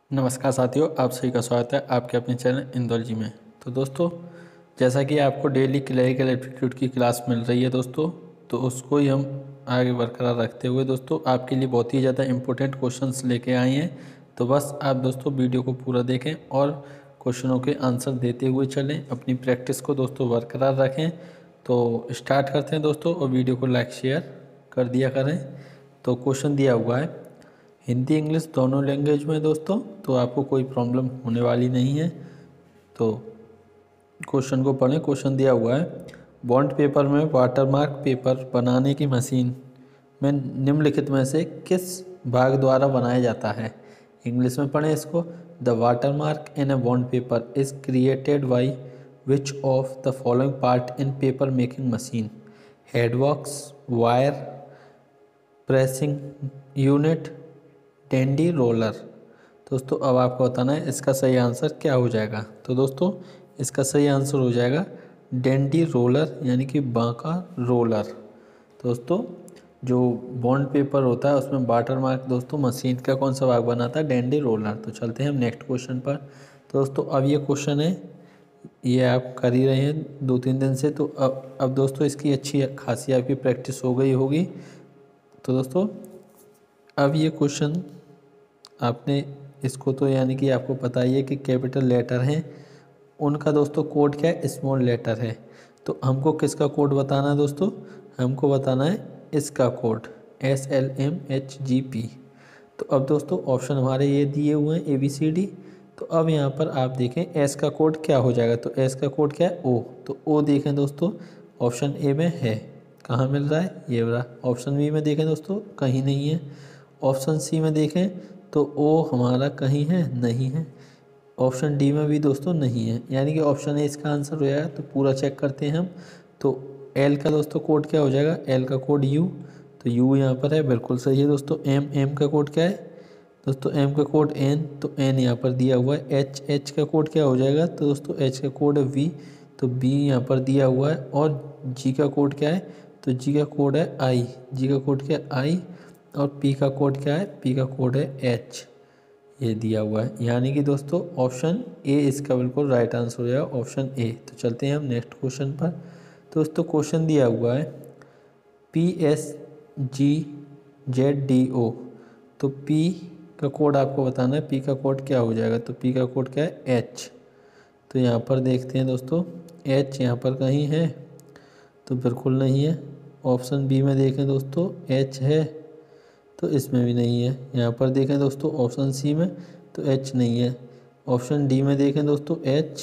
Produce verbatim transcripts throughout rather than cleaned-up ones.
नमस्कार साथियों, आप सभी का स्वागत है आपके अपने चैनल इंदौर जी में। तो दोस्तों, जैसा कि आपको डेली क्लरिकल एप्टीट्यूड की क्लास मिल रही है दोस्तों, तो उसको ही हम आगे बरकरार रखते हुए दोस्तों आपके लिए बहुत ही ज़्यादा इम्पोर्टेंट क्वेश्चंस लेके आए हैं। तो बस आप दोस्तों वीडियो को पूरा देखें और क्वेश्चनों के आंसर देते हुए चलें, अपनी प्रैक्टिस को दोस्तों बरकरार रखें। तो स्टार्ट करते हैं दोस्तों, और वीडियो को लाइक शेयर कर दिया करें। तो क्वेश्चन दिया हुआ है हिंदी इंग्लिश दोनों लैंग्वेज में दोस्तों, तो आपको कोई प्रॉब्लम होने वाली नहीं है। तो क्वेश्चन को पढ़ें। क्वेश्चन दिया हुआ है बॉन्ड पेपर में वाटरमार्क पेपर बनाने की मशीन में निम्नलिखित में से किस भाग द्वारा बनाया जाता है। इंग्लिश में पढ़ें इसको। The watermark in a bond paper is created by which of the following part in paper making machine. Headworks, wire, pressing unit, dandy roller. दोस्तों अब आपको बताना है इसका सही आंसर क्या हो जाएगा। तो दोस्तों इसका सही आंसर हो जाएगा डेंडी रोलर, यानी कि बांका रोलर। दोस्तों जो बॉन्ड पेपर होता है उसमें वाटर मार्क दोस्तों मशीन का कौन सा भाग बनाता है, डेंडी रोलर। तो चलते हैं हम नेक्स्ट क्वेश्चन पर। तो दोस्तों अब ये क्वेश्चन है, ये आप कर ही रहे हैं दो तीन दिन से, तो अब अब दोस्तों इसकी अच्छी खासी आपकी प्रैक्टिस हो गई होगी। तो दोस्तों अब ये क्वेश्चन आपने इसको तो यानी कि आपको पता ही है कि कैपिटल लेटर हैं, उनका दोस्तों कोड क्या है, स्मॉल लेटर है। तो हमको किसका कोड बताना है दोस्तों, हमको बताना है इसका code S L M H G P. तो अब दोस्तों ऑप्शन हमारे ये दिए हुए हैं ए बी सी डी। तो अब यहाँ पर आप देखें एस का कोड क्या हो जाएगा। तो एस का कोड क्या है, ओ। तो ओ देखें दोस्तों ऑप्शन ए में है, कहाँ मिल रहा है, ये रहा। ऑप्शन बी में देखें दोस्तों कहीं नहीं है। ऑप्शन सी में देखें तो ओ हमारा कहीं है, नहीं है। ऑप्शन डी में भी दोस्तों नहीं है, यानी कि ऑप्शन ए इसका आंसर हो जाएगा। तो पूरा चेक करते हैं हम। तो एल का दोस्तों कोड क्या हो जाएगा, एल का कोड यू। तो यू यहाँ पर है, बिल्कुल सही है दोस्तों। एम, एम का कोड क्या है दोस्तों, एम का कोड एन, तो एन यहाँ पर दिया हुआ है। एच, एच का कोड क्या हो जाएगा, तो दोस्तों एच का कोड है वी, तो बी यहाँ पर दिया हुआ है। और जी का कोड क्या है, तो जी का कोड है आई, जी का कोड क्या है आई। और पी का कोड क्या है, पी का कोड है एच, ये दिया हुआ है। यानी कि दोस्तों ऑप्शन ए इसका बिल्कुल राइट आंसर हो जाएगा, ऑप्शन ए। तो चलते हैं हम नेक्स्ट क्वेश्चन पर। तो दोस्तों क्वेश्चन दिया हुआ है P S G Z D O. तो पी का कोड आपको बताना है, पी का कोड क्या हो जाएगा। तो पी का कोड क्या है, एच। तो यहाँ पर देखते हैं दोस्तों एच यहाँ पर कहीं है, तो बिल्कुल नहीं है। ऑप्शन बी में देखें दोस्तों एच है, तो इसमें भी नहीं है। यहाँ पर देखें दोस्तों ऑप्शन सी में, तो एच नहीं है। ऑप्शन डी में देखें दोस्तों एच,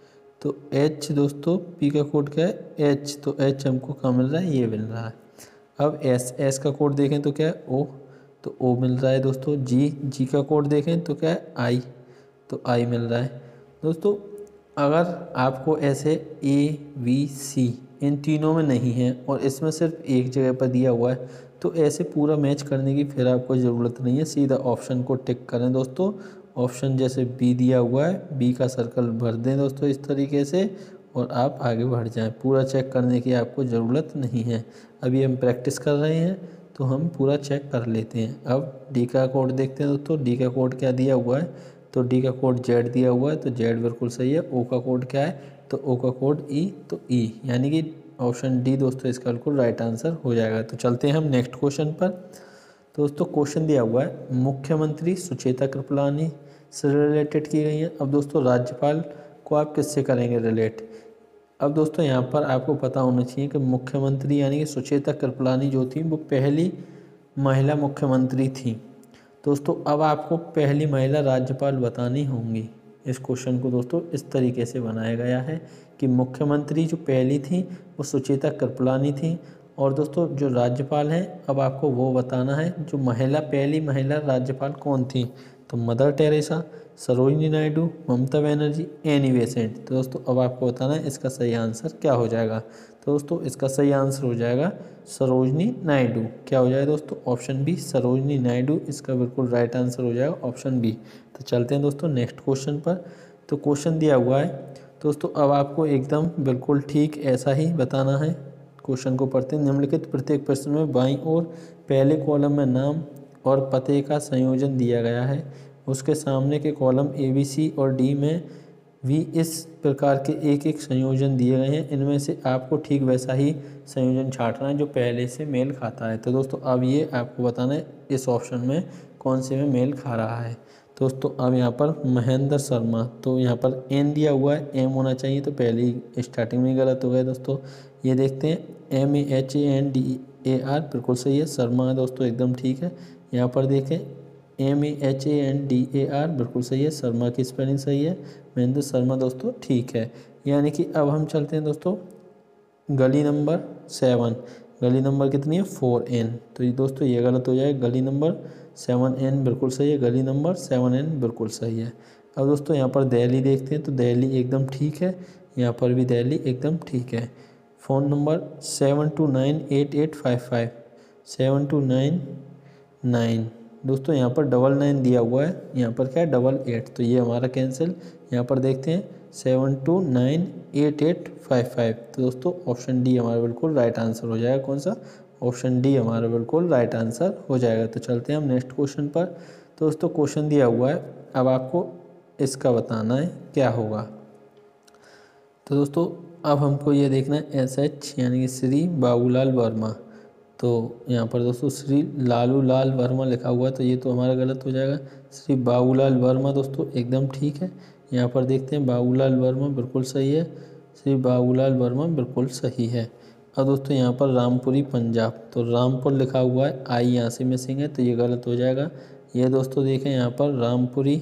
तो एच दोस्तों पी का कोड क्या है, एच। तो एच हमको कहाँ मिल रहा है, ये मिल रहा है। अब एस, एस का कोड देखें तो क्या है, ओ, तो ओ मिल रहा है दोस्तों। जी, जी का कोड देखें तो क्या है, आई, तो आई मिल रहा है दोस्तों। अगर आपको ऐसे ए बी सी इन तीनों में नहीं है और इसमें सिर्फ एक जगह पर दिया हुआ है, तो ऐसे पूरा मैच करने की फिर आपको ज़रूरत नहीं है, सीधा ऑप्शन को टिक करें दोस्तों। ऑप्शन जैसे बी दिया हुआ है, बी का सर्कल भर दें दोस्तों इस तरीके से, और आप आगे बढ़ जाएं। पूरा चेक करने की आपको ज़रूरत नहीं है। अभी हम प्रैक्टिस कर रहे हैं तो हम पूरा चेक कर लेते हैं। अब डी का कोड देखते हैं दोस्तों, डी का कोड क्या दिया हुआ है। तो डी का कोड जेड दिया हुआ है, तो जेड बिल्कुल सही है। ओ का कोड क्या है, तो ओ का कोड ई, तो ई, यानी कि ऑप्शन डी दोस्तों इसका बिल्कुल राइट आंसर हो जाएगा। तो चलते हैं हम नेक्स्ट क्वेश्चन पर। दोस्तों क्वेश्चन दिया हुआ है मुख्यमंत्री सुचेता कृपलानी से रिलेटेड की गई है। अब दोस्तों राज्यपाल को आप किससे करेंगे रिलेट। अब दोस्तों यहाँ पर आपको पता होना चाहिए कि मुख्यमंत्री यानी कि सुचेता कृपलानी जो थी वो पहली महिला मुख्यमंत्री थी दोस्तों। अब आपको पहली महिला राज्यपाल बतानी होंगी। इस क्वेश्चन को दोस्तों इस तरीके से बनाया गया है कि मुख्यमंत्री जो पहली थी वो सुचेता कृपलानी थी, और दोस्तों जो राज्यपाल हैं अब आपको वो बताना है जो महिला पहली महिला राज्यपाल कौन थी। तो Mother Teresa, Sarojini Naidu, Mamata Banerjee, Annie Besant. तो दोस्तों अब आपको बताना है इसका सही आंसर क्या हो जाएगा। तो दोस्तों इसका सही आंसर हो जाएगा सरोजिनी नायडू। क्या हो जाएगा दोस्तों, ऑप्शन बी, सरोजिनी नायडू इसका बिल्कुल राइट आंसर हो जाएगा, ऑप्शन बी। तो चलते हैं दोस्तों नेक्स्ट क्वेश्चन पर। तो क्वेश्चन दिया हुआ है दोस्तों, अब आपको एकदम बिल्कुल ठीक ऐसा ही बताना है। क्वेश्चन को पढ़ते हैं। निम्नलिखित प्रत्येक प्रश्न में बाईं ओर पहले कॉलम में नाम और पते का संयोजन दिया गया है, उसके सामने के कॉलम ए बी सी और डी में भी इस प्रकार के एक एक संयोजन दिए गए हैं। इनमें से आपको ठीक वैसा ही संयोजन छांटना है जो पहले से मेल खाता है। तो दोस्तों अब ये आपको बताना है इस ऑप्शन में कौन से में मेल खा रहा है। दोस्तों अब यहाँ पर महेंद्र शर्मा, तो यहाँ पर एन दिया हुआ है, एम होना चाहिए, तो पहले ही स्टार्टिंग में गलत हो गया दोस्तों। ये देखते हैं M A H A N D A R बिल्कुल सही है, शर्मा है दोस्तों एकदम ठीक है। यहाँ पर देखें M A H A N D A R बिल्कुल सही है, शर्मा की स्पेलिंग सही है, महेंद्र शर्मा दोस्तों ठीक है। यानी कि अब हम चलते हैं दोस्तों गली नंबर सेवन। गली नंबर कितनी है फोर एन, तो ये दोस्तों ये गलत हो जाएगा, गली नंबर सेवन एन बिल्कुल सही है, गली नंबर सेवन एन बिल्कुल सही है। अब दोस्तों यहाँ पर दिल्ली देखते हैं, तो दिल्ली एकदम ठीक है, यहाँ पर भी दिल्ली एकदम ठीक है। Phone number seven two nine eight eight five five, seven two nine nine दोस्तों यहाँ पर डबल नाइन दिया हुआ है, यहाँ पर क्या है डबल एट, तो ये हमारा कैंसिल। यहाँ पर देखते हैं seven two nine eight eight five five, तो दोस्तों ऑप्शन डी हमारा बिल्कुल राइट आंसर हो जाएगा। कौन सा? ऑप्शन डी हमारा बिल्कुल राइट आंसर हो जाएगा। तो चलते हैं हम नेक्स्ट क्वेश्चन पर। तो दोस्तों क्वेश्चन दिया हुआ है, अब आपको इसका बताना है क्या होगा। तो दोस्तों अब हमको ये देखना है एस एच यानी कि श्री बाबूलाल वर्मा, तो यहाँ पर दोस्तों श्री लालू लाल वर्मा लिखा हुआ है, तो ये तो हमारा गलत हो जाएगा। श्री बाबूलाल वर्मा दोस्तों एकदम ठीक है। यहाँ पर देखते हैं बाबूलाल वर्मा बिल्कुल सही है, श्री बाबूलाल वर्मा बिल्कुल सही है। अब दोस्तों यहाँ पर रामपुरी पंजाब, तो रामपुर लिखा हुआ है, आई यहाँ से मिसिंग है, तो ये गलत हो जाएगा। ये दोस्तों देखें यहाँ पर रामपुरी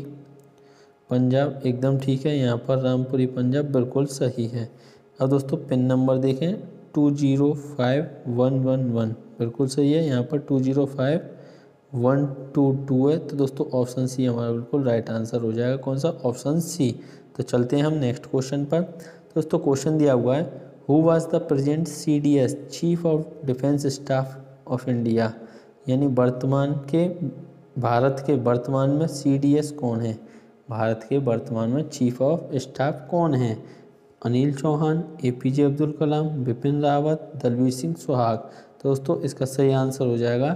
पंजाब एकदम ठीक है, यहाँ पर रामपुरी पंजाब बिल्कुल सही है। अब दोस्तों पिन नंबर देखें two zero five one one one बिल्कुल सही है, यहाँ पर two zero five one two two है, तो दोस्तों ऑप्शन सी हमारा बिल्कुल राइट आंसर हो जाएगा। कौन सा? Option C. तो चलते हैं हम नेक्स्ट क्वेश्चन पर। दोस्तों क्वेश्चन दिया हुआ है who was the present C D S chief of defence staff of India, यानी वर्तमान के भारत के वर्तमान में सी डी एस कौन है, भारत के वर्तमान में चीफ ऑफ स्टाफ कौन है? Anil Chauhan, A P J Abdul Kalam, Bipin Rawat, Dalbir Singh Suhag. तो दोस्तों इसका सही आंसर हो जाएगा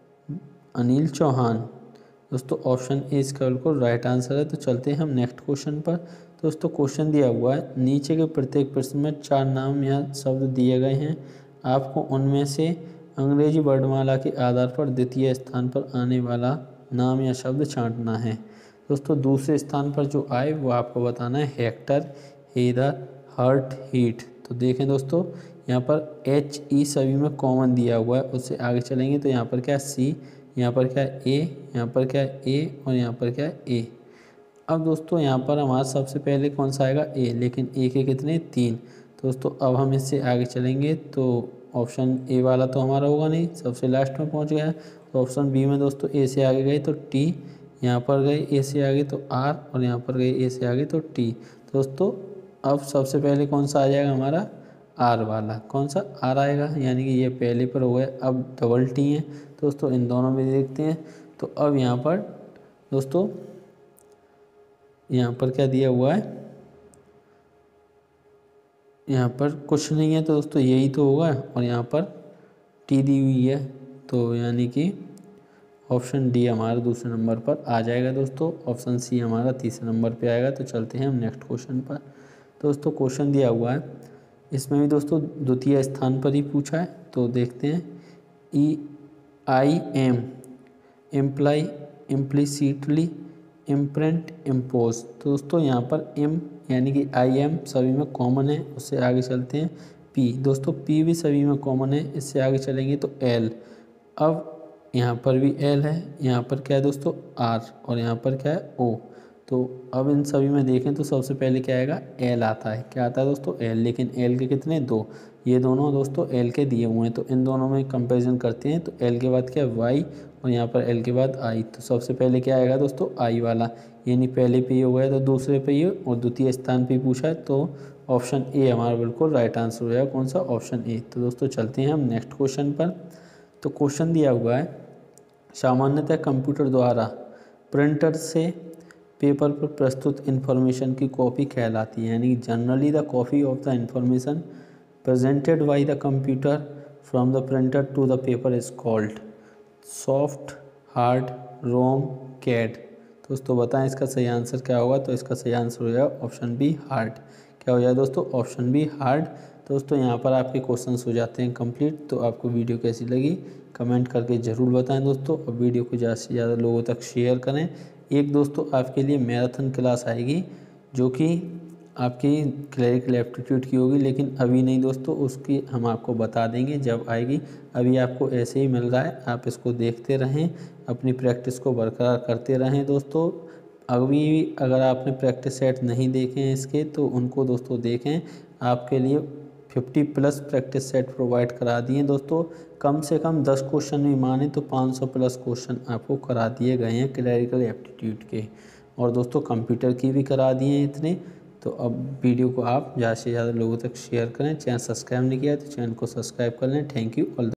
अनिल चौहान। दोस्तों ऑप्शन ए इसका बिल्कुल राइट आंसर है। तो चलते हैं हम नेक्स्ट क्वेश्चन पर। दोस्तों क्वेश्चन दिया हुआ है, नीचे के प्रत्येक प्रश्न में चार नाम या शब्द दिए गए हैं, आपको उनमें से अंग्रेजी वर्णमाला के आधार पर द्वितीय स्थान पर आने वाला नाम या शब्द छांटना है। दोस्तों दूसरे स्थान पर जो आए वो आपको बताना है हेक्टर, हेदर, हर्ट, हीट। तो देखें दोस्तों यहाँ पर एच ई सभी में कॉमन दिया हुआ है, उससे आगे चलेंगे तो यहाँ पर क्या है सी, यहाँ पर क्या है ए, यहाँ पर क्या है ए और यहाँ पर क्या है ए। अब दोस्तों यहाँ पर हमारा सबसे पहले कौन सा आएगा ए, लेकिन ए के कितने तीन। तो दोस्तों अब हम इससे आगे चलेंगे तो ऑप्शन ए वाला तो हमारा होगा नहीं, सबसे लास्ट में पहुँच गया। तो ऑप्शन बी में दोस्तों ए से आगे गए तो टी, यहाँ पर गए ए से आगे तो आर और यहाँ पर गए ए से आगे तो टी। दोस्तों अब सबसे पहले कौन सा आ जाएगा हमारा आर वाला, कौन सा आर आएगा, यानी कि ये पहले पर हो गया। अब डबल टी है दोस्तों, इन दोनों में देखते हैं। तो अब यहाँ पर दोस्तों यहाँ पर क्या दिया हुआ है, यहाँ पर कुछ नहीं है, तो दोस्तों यही तो होगा और यहाँ पर टी दी हुई है, तो यानी कि ऑप्शन डी हमारा दूसरे नंबर पर आ जाएगा दोस्तों। ऑप्शन सी हमारा तीसरे नंबर पे आएगा। तो चलते हैं हम नेक्स्ट क्वेश्चन पर। दोस्तों क्वेश्चन दिया हुआ है, इसमें भी दोस्तों द्वितीय स्थान पर ही पूछा है, तो देखते हैं E I M employ, implicitly, imprint, impose. तो दोस्तों यहाँ पर एम यानी कि आई एम सभी में कॉमन है, उससे आगे चलते हैं पी। दोस्तों पी भी सभी में कॉमन है, इससे आगे चलेंगे तो एल। अब यहाँ पर भी एल है, यहाँ पर क्या है दोस्तों आर और यहाँ पर क्या है ओ। तो अब इन सभी में देखें तो सबसे पहले क्या आएगा एल आता है, क्या आता है दोस्तों एल, लेकिन एल के कितने दो, ये दोनों दोस्तों एल के दिए हुए हैं, तो इन दोनों में कंपैरिजन करते हैं। तो एल के बाद क्या है वाई और यहाँ पर एल के बाद आई। तो सबसे पहले क्या आएगा दोस्तों आई वाला, यानी पहले पे हो गया तो दूसरे पे ही और द्वितीय स्थान पे पूछा है, तो ऑप्शन ए हमारा बिल्कुल राइट आंसर हो जाएगा। कौन सा? Option A. तो दोस्तों चलते हैं हम नेक्स्ट क्वेश्चन पर। तो क्वेश्चन दिया हुआ है, सामान्यतः कंप्यूटर द्वारा प्रिंटर से पेपर पर प्रस्तुत इन्फॉर्मेशन की कॉपी कहलाती है, यानी generally the copy of the information presented by the computer from the printer to the paper is called soft, hard, ROM, CAD. दोस्तों बताएं इसका सही आंसर क्या होगा। तो इसका सही आंसर हो जाएगा ऑप्शन बी हार्ड। क्या हो जाएगा दोस्तों? Option B hard. दोस्तों यहाँ पर आपके क्वेश्चंस हो जाते हैं कंप्लीट। तो आपको वीडियो कैसी लगी कमेंट करके ज़रूर बताएं दोस्तों, और वीडियो को ज़्यादा से ज़्यादा लोगों तक शेयर करें। एक दोस्तों आपके लिए मैराथन क्लास आएगी जो कि आपकी क्लरिकल एप्टीट्यूड की होगी, लेकिन अभी नहीं दोस्तों, उसकी हम आपको बता देंगे जब आएगी। अभी आपको ऐसे ही मिल रहा है, आप इसको देखते रहें, अपनी प्रैक्टिस को बरकरार करते रहें दोस्तों। अभी अगर आपने प्रैक्टिस सेट नहीं देखे हैं इसके, तो उनको दोस्तों देखें। आपके लिए fifty plus practice set provide करा दिए दोस्तों। कम से कम दस क्वेश्चन भी माने तो पाँच सौ प्लस क्वेश्चन आपको करा दिए गए हैं क्लरिकल एप्टीट्यूड के, और दोस्तों कंप्यूटर की भी करा दिए हैं इतने। तो अब वीडियो को आप ज़्यादा से ज़्यादा लोगों तक शेयर करें। चैनल सब्सक्राइब नहीं किया तो चैनल को सब्सक्राइब कर लें। Thank you all.